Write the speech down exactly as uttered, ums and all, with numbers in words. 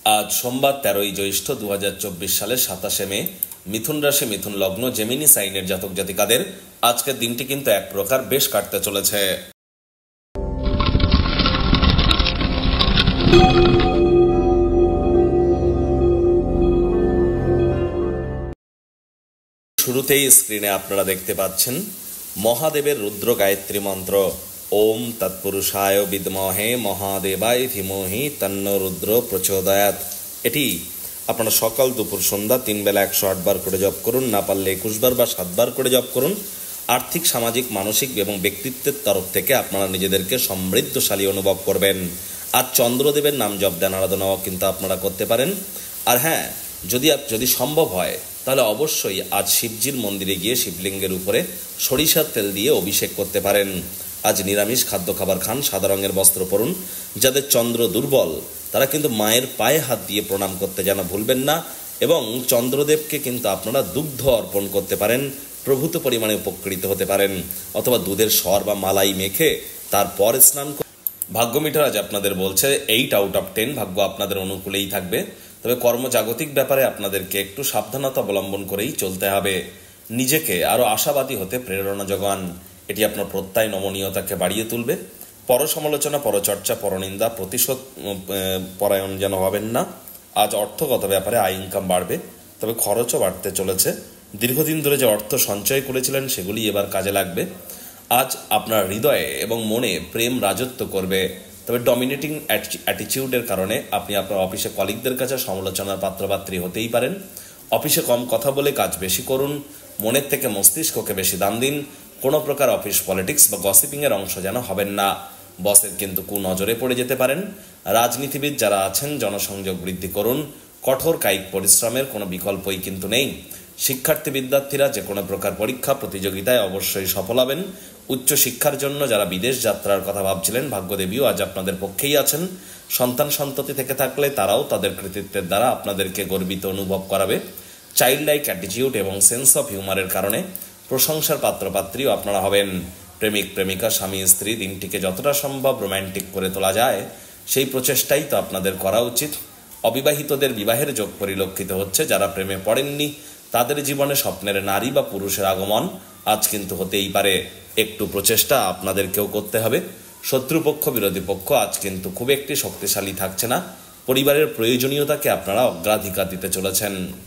আজ সোমবার তেরোই জ্যৈষ্ঠ দু হাজার চব্বিশ সালের সাতাশে মে মিথুন রাশি মিথুন লগ্ন জেমিনি সাইনের জাতক জাতিকাদের আজকের দিনটি কিন্তু এক প্রকার বেশ কাটতে চলেছে। শুরুতেই স্ক্রিনে আপনারা দেখতে পাচ্ছেন মহাদেবের রুদ্র গায়ত্রী মন্ত্র ওম তৎপুরুষায় বিদ্মহে মহাদেবায় ধীমহি তন্ন রুদ্র প্রচোদয়াৎ। এটি আপনারা সকাল দুপুর সন্ধ্যা তিন বেলা একশো আট বার করে জপ করুন, না পারলে একুশ বার বা সাত বার করে জপ করুন। আর্থিক, সামাজিক, মানসিক এবং ব্যক্তিত্বের তরফ থেকে আপনারা নিজেদেরকে সমৃদ্ধশালী অনুভব করবেন। আর চন্দ্রদেবের নাম জপ ধ্যান আরাধনাও কিন্তু আপনারা করতে পারেন। আর হ্যাঁ, যদি যদি সম্ভব হয় তাহলে অবশ্যই আজ শিবজির মন্দিরে গিয়ে শিবলিঙ্গের উপরে সরিষার তেল দিয়ে অভিষেক করতে পারেন। আজ নিরামিষ খাদ্য খাবার খান, সাদা রঙের বস্ত্র পরুন। যাদের চন্দ্র দুর্বল তারা কিন্তু মায়ের পায়ে হাত দিয়ে প্রণাম করতে যেন ভুলবেন না। এবং চন্দ্রদেবকে কিন্তু আপনারা দুগ্ধ অর্পণ করতে পারেন, প্রভূত পরিমাণে উপকৃত হতে পারেন। অথবা দুধের সর বা মালাই মেখে তারপর স্নান। ভাগ্য মিটার আজ আপনাদের বলছে এইট আউট অফ টেন, ভাগ্য আপনাদের অনুকূলেই থাকবে। তবে কর্মজাগতিক ব্যাপারে আপনাদেরকে একটু সাবধানতা অবলম্বন করেই চলতে হবে। নিজেকে আরও আশাবাদী হতে প্রেরণা যোগান, এটি আপনার প্রত্যয় নমনীয়তাকে বাড়িয়ে তুলবে। পরসমালোচনা, পরচর্চা, পরনিন্দা, প্রতিশোধ পরায়ণ যেন হবেন না। আজ অর্থগত ব্যাপারে আয় ইনকাম বাড়বে, তবে খরচও বাড়তে চলেছে। দীর্ঘদিন ধরে যে অর্থ সঞ্চয় করেছিলেন সেগুলি এবার কাজে লাগবে। আজ আপনার হৃদয়ে এবং মনে প্রেম রাজত্ব করবে, তবে ডমিনেটিং অ্যাটিটিউডের কারণে আপনি আপনার অফিসে কলিগদের কাছে সমালোচনার পাত্রপাত্রী হতেই পারেন। অফিসে কম কথা বলে কাজ বেশি করুন, মনের থেকে মস্তিষ্ককে বেশি দাম দিন। কোনো প্রকার অফিস পলিটিক্স বা গসিপিংয়ের অংশ যেন হবেন না, বসের কিন্তু কুনজরে পড়ে যেতে পারেন। রাজনীতিবিদ যারা আছেন জনসংযোগ বৃদ্ধি করুন, কঠোর কায়িক পরিশ্রমের কোনো বিকল্পই কিন্তু নেই। শিক্ষার্থী বিদ্যার্থীরা যে কোনো প্রকার পরীক্ষা প্রতিযোগিতায় অবশ্যই সফল হবেন। উচ্চশিক্ষার জন্য যারা বিদেশ যাত্রার কথা ভাবছিলেন, ভাগ্যদেবীও আজ আপনাদের পক্ষেই আছেন। সন্তান সন্ততি থেকে থাকলে তারাও তাদের কৃতিত্বের দ্বারা আপনাদেরকে গর্বিত অনুভব করাবে। চাইল্ড লাইক অ্যাটিটিউড এবং সেন্স অফ হিউমারের কারণে প্রশংসার পাত্রপাত্রীও আপনারা হবেন। প্রেমিক প্রেমিকা, স্বামী স্ত্রী দিনটিকে যতটা সম্ভব রোম্যান্টিক করে তোলা যায় সেই প্রচেষ্টাই তো আপনাদের করা উচিত। অবিবাহিতদের বিবাহের যোগ পরিলক্ষিত হচ্ছে। যারা প্রেমে পড়েননি তাদের জীবনে স্বপ্নের নারী বা পুরুষের আগমন আজ কিন্তু হতেই পারে। একটু প্রচেষ্টা আপনাদেরকেও করতে হবে। শত্রুপক্ষ, বিরোধী পক্ষ আজ কিন্তু খুব একটি শক্তিশালী থাকছে না। পরিবারের প্রয়োজনীয়তাকে আপনারা অগ্রাধিকার দিতে চলেছেন।